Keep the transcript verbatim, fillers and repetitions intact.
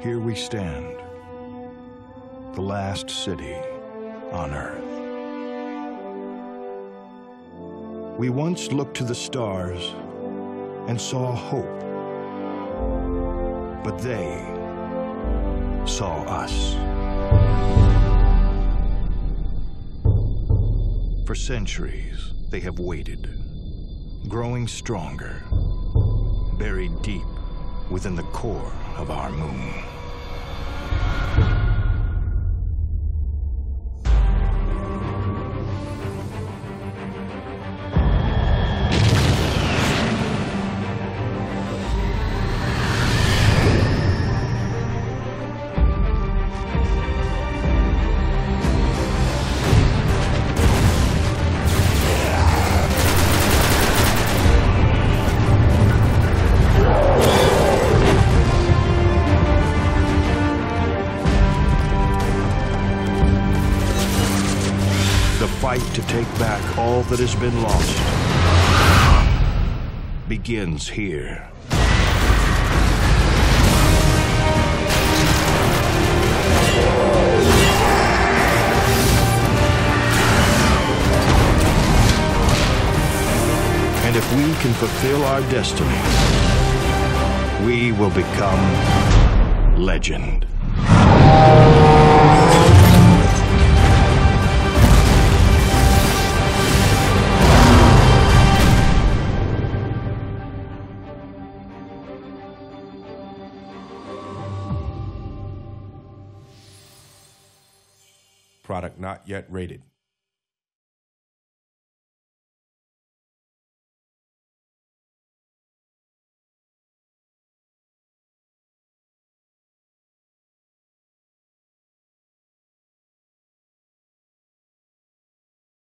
Here we stand, the last city on Earth. We once looked to the stars and saw hope, but they saw us. For centuries, they have waited, growing stronger, buried deep within the core of our moon. The fight to take back all that has been lost begins here. And if we can fulfill our destiny, we will become legend. Product not yet rated.